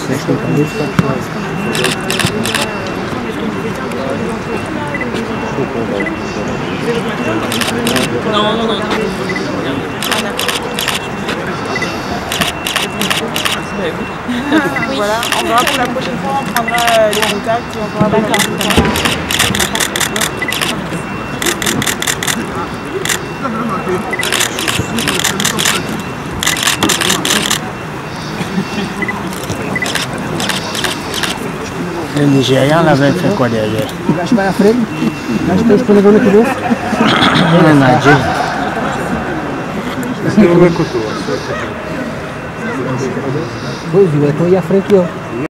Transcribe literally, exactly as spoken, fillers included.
Non, non, non. Voilà, on verra pour la prochaine fois, on prendra euh, les contacts et on pourra d'accord. Le Nigérian l'avait fait quoi derrière? Il lâche pas la frêne. Lâche pas, je peux le donner tout l'eau. Il en a dit. Oui, je vais te dire frère.